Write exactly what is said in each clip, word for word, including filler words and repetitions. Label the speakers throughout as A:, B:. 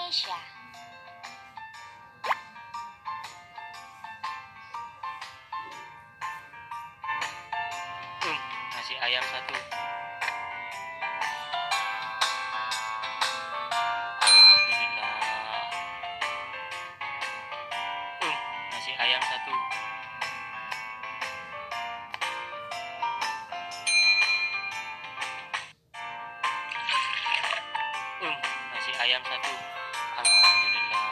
A: Indonesia.
B: Hmm, nasi ayam satu. Alhamdulillah. Hmm, nasi ayam satu. Hmm, nasi ayam satu. Alhamdulillah.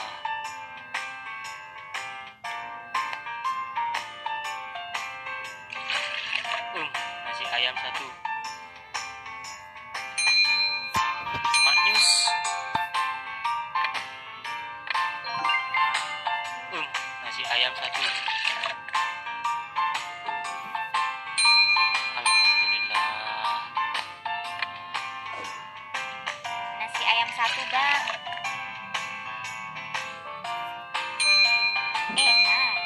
B: Hmm, nasi ayam satu. Maknyus. Hmm, nasi ayam satu. Alhamdulillah.
A: Nasi ayam satu, Bang. Enak.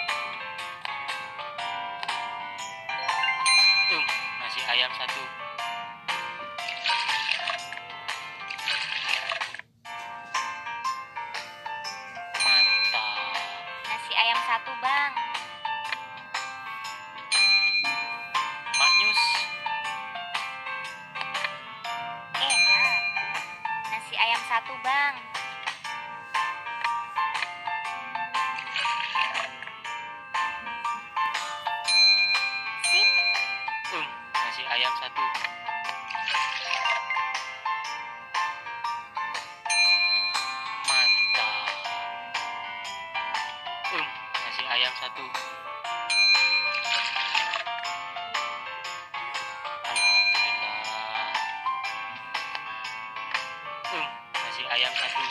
B: Hmm, nasi ayam satu. Mantap.
A: Nasi ayam satu, Bang.
B: Maknyus.
A: Enak. Nasi ayam satu, Bang. Sip.
B: Hmm, nasi ayam satu. Mantap. Hmm, nasi ayam satu. Alhamdulillah. Hmm, nasi ayam satu.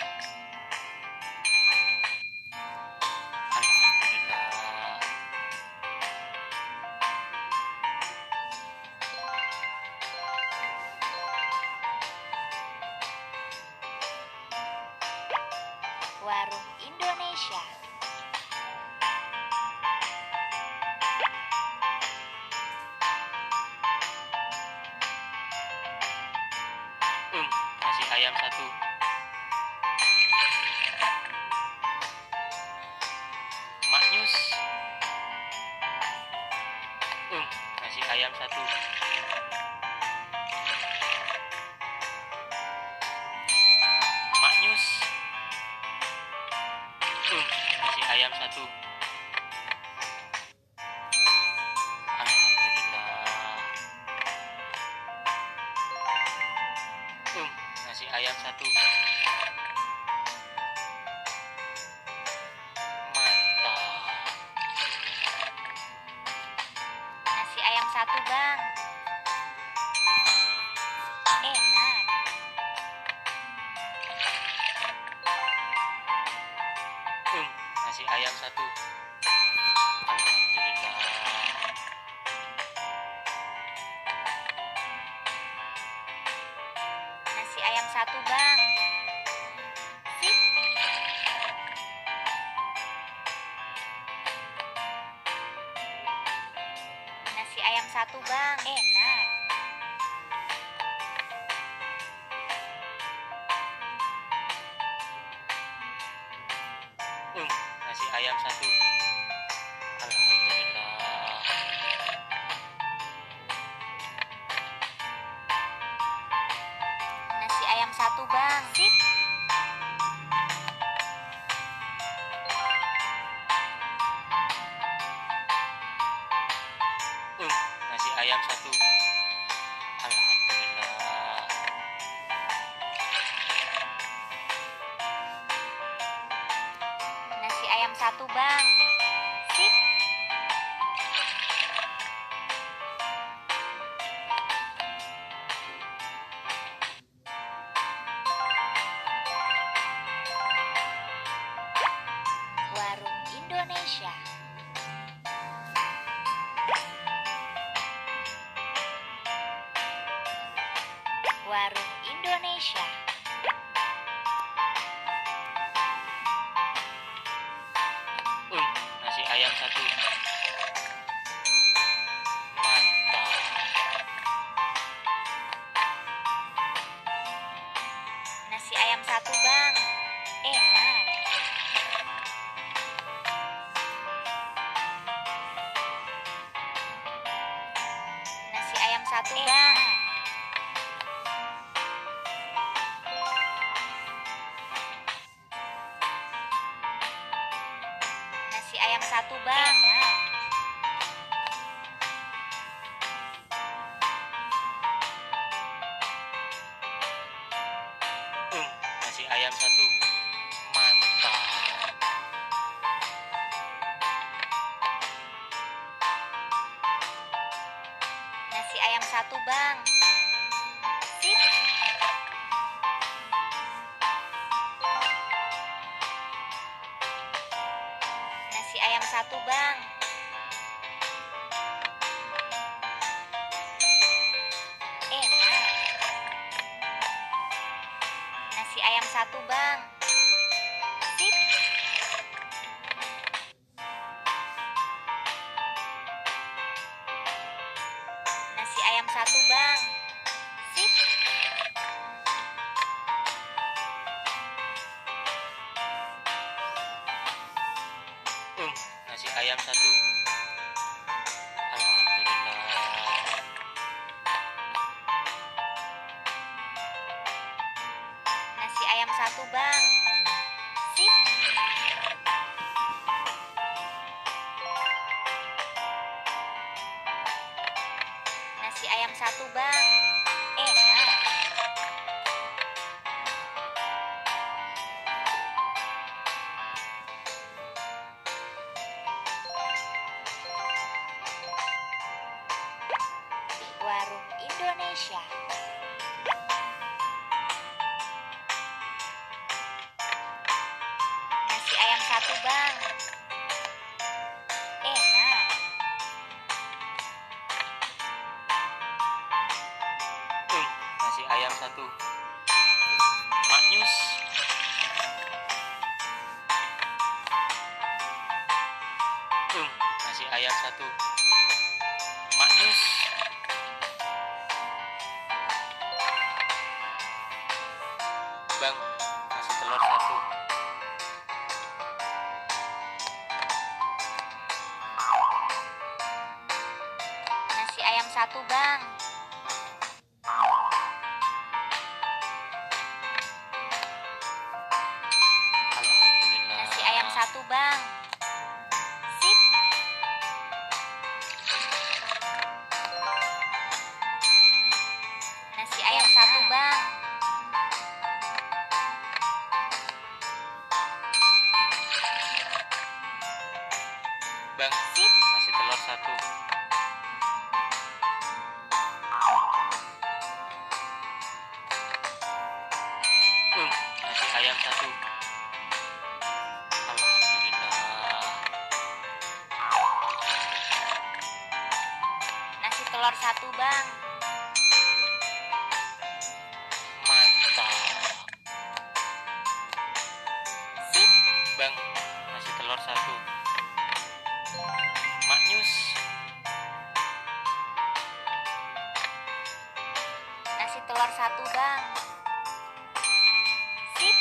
B: Alhamdulillah.
A: Warung Indonesia.
B: Hmm, nasi ayam satu. Maknyus. Hmm, nasi ayam satu. Maknyus. Hmm, nasi ayam satu. Alhamdulillah. Hmm, nasi ayam satu. Mantap.
A: Nasi ayam satu, Bang. Enak.
B: Hmm, nasi ayam satu. Alhamdulillah.
A: Nasi ayam satu, Bang. Sip. Nasi ayam satu, Bang. Enak.
B: Hmm, nasi ayam satu. Alhamdulillah.
A: Nasi ayam satu, Bang. Sip.
B: Hmm, nasi ayam satu. Alhamdulillah.
A: Nasi ayam satu, Bang. Sip. Warung Indonesia. Warung Indonesia.
B: Hmm, nasi ayam satu. Mantap.
A: Nasi ayam satu, Bang. satu bang. Nasi ayam satu bang.
B: Hmm, nasi ayam satu. Mantap.
A: Nasi ayam satu bang. Sip. Nasi ayam satu bang. Enak. Nasi ayam satu bang. Sip. Nasi ayam satu bang. Sip.
B: Hmm, nasi ayam satu. Alhamdulillah.
A: Nasi ayam satu bang. Sip. Nasi ayam satu bang. Enak. Warung Indonesia. Nasi ayam satu bang. Enak.
B: Hmm, nasi ayam satu. Maknyus. Hmm, nasi ayam satu. Maknyus. Bang, nasi telur satu.
A: Nasi ayam satu bang.
B: Alhamdulillah.
A: Nasi ayam satu bang. Sip. Nasi ayam satu bang.
B: Bang,
A: Sip.
B: nasi telur satu. Hmm, nasi ayam satu. Alhamdulillah.
A: Nasi telur satu bang.
B: Mantap.
A: Sip.
B: Bang, nasi telur satu. Maknyus.
A: Nasi telur satu bang. Sip.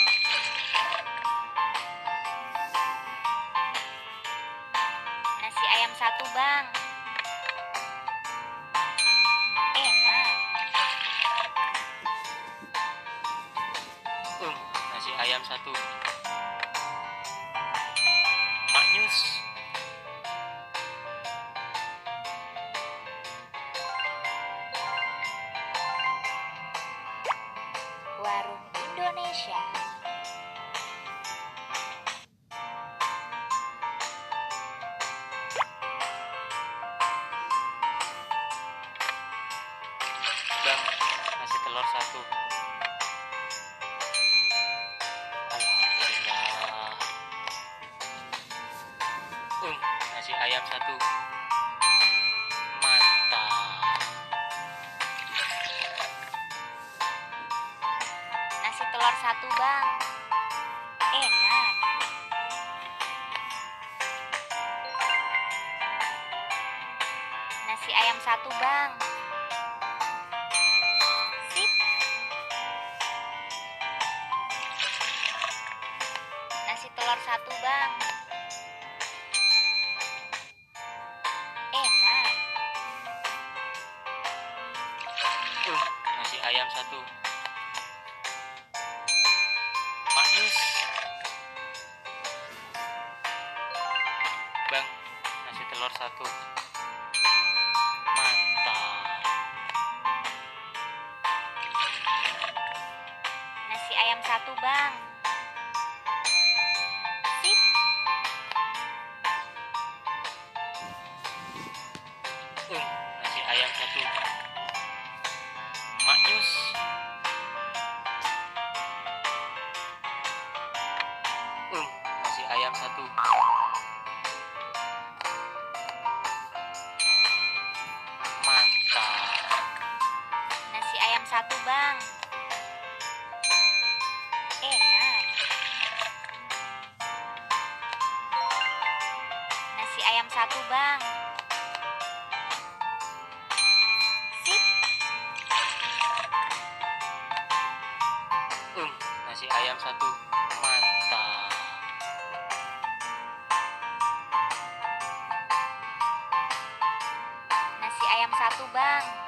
A: Nasi ayam satu bang. Enak.
B: Hmm, nasi ayam satu. Maknyus.
A: Warung Indonesia.
B: Bang, nasi telur satu. Alhamdulillah. Hmm, nasi ayam satu. Mantap.
A: Nasi telur satu bang. Enak. Nasi ayam satu bang. Sip. Nasi telur satu bang. Enak.
B: Um, nasi ayam satu. Maknyus. Bang, nasi telur satu. Mantap.
A: Nasi ayam satu, Bang. Sip.
B: Um, nasi ayam satu. Maknyus. Um, nasi ayam satu. Mantap.
A: Nasi ayam satu, Bang. Enak. Nasi ayam satu, Bang. Sip.
B: Um, nasi ayam satu. Mantap.
A: Nasi ayam satu, Bang.